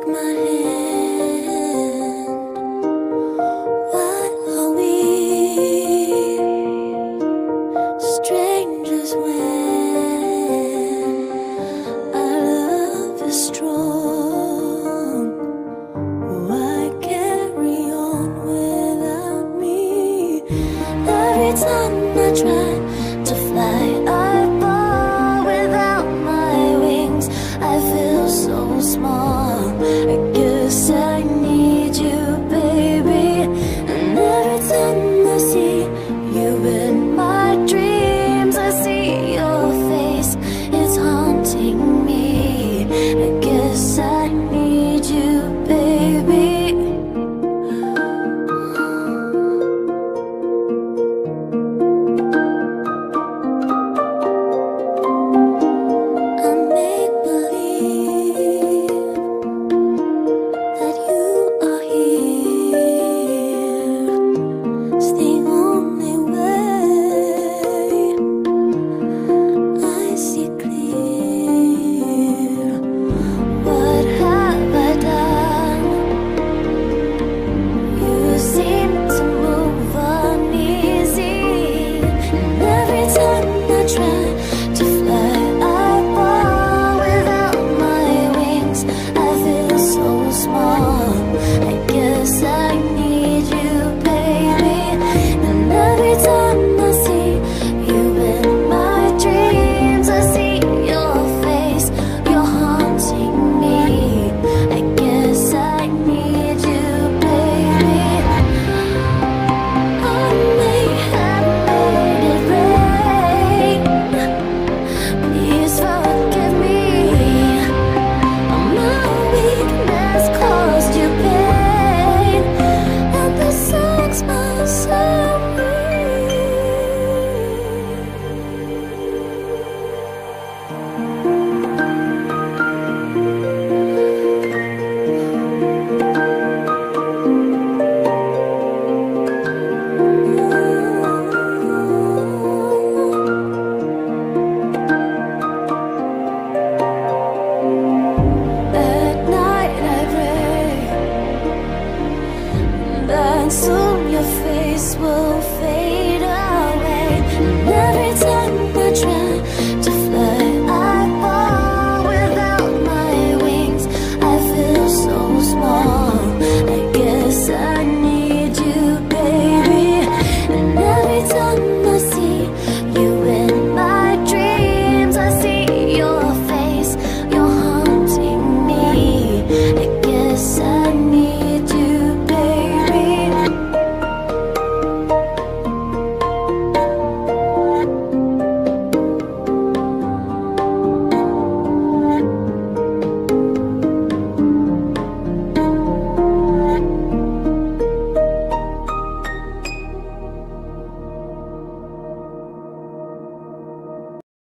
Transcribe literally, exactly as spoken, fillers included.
my hand. What are we? Strangers when our love is strong. Why carry on without me? Every time I try to fly, I fall without my wings. I feel so small. I guess I need you, baby. And every time I see you in my dreams, I see your face, it's haunting me. I guess I need you, baby. I make believe that you are here. It's the only way I see clear. What have I done? You seem to move uneasy, and every time I try to fly, I fall without my wings. I feel so small. I guess I need you, baby. And every time I see you in my dreams, I see your face, you're haunting me. I guess I need you, baby. I may have made it rain. Please forgive me. My weakness caused you pain, and this sucks my soul. At night I pray that soon your face will fade.